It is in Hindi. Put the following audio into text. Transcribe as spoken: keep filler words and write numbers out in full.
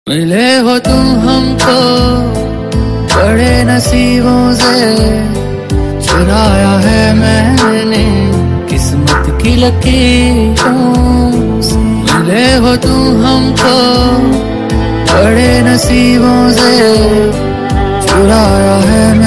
मिले हो तुम हमको बड़े नसीबों से, चुराया है मैंने किस्मत की लकीरों से। मिले हो तुम हमको बड़े नसीबों से, चुराया है